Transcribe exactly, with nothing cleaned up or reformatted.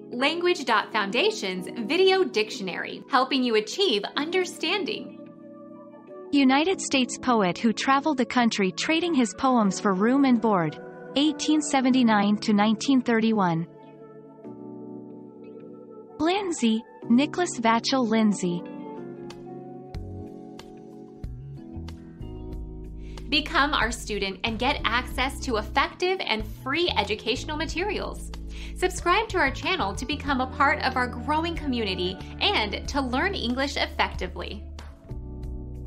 Language Foundation's Video Dictionary, helping you achieve understanding. United States poet who traveled the country trading his poems for room and board, eighteen seventy-nine to nineteen thirty-one. Lindsay, Nicholas VACHEL Lindsay. Become our student and get access to effective and free educational materials. Subscribe to our channel to become a part of our growing community and to learn English effectively.